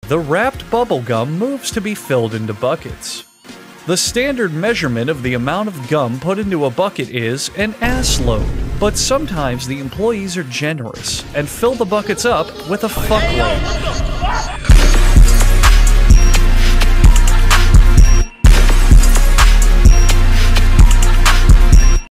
The wrapped bubblegum moves to be filled into buckets. The standard measurement of the amount of gum put into a bucket is an ass load, but sometimes the employees are generous and fill the buckets up with a fuckload.